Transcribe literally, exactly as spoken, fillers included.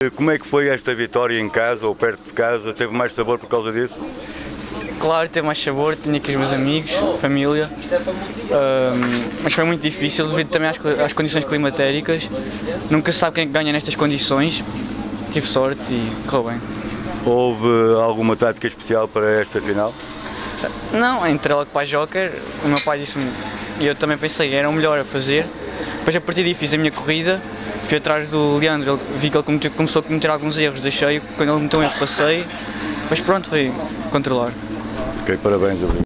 Como é que foi esta vitória em casa ou perto de casa? Teve mais sabor por causa disso? Claro, teve mais sabor, tinha aqui os meus amigos, família, um, mas foi muito difícil devido também às, às condições climatéricas. Nunca se sabe quem é que ganha nestas condições. Tive sorte e correu bem. Houve alguma tática especial para esta final? Não, entre ela com a Joker, o meu pai disse-me, e eu também pensei, era o melhor a fazer. Depois a partir daí fiz a minha corrida, fui atrás do Leandro, ele, vi que ele cometeu, começou a cometer alguns erros, deixei, quando ele cometeu um erro passei, mas pronto, foi controlar. Ok, parabéns.